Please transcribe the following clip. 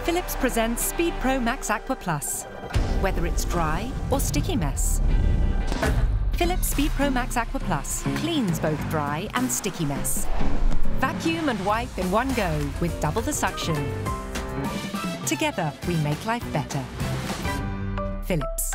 Philips presents Speed Pro Max Aqua Plus. Whether it's dry or sticky mess. Philips Speed Pro Max Aqua Plus cleans both dry and sticky mess. Vacuum and wipe in one go with double the suction. Together, we make life better. Philips.